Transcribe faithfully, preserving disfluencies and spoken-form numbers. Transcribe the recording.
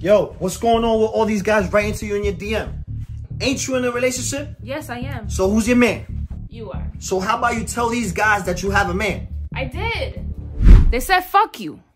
Yo, what's going on with all these guys writing to you in your D M? Ain't you in a relationship? Yes, I am. So who's your man? You are. So how about you tell these guys that you have a man? I did. They said fuck you.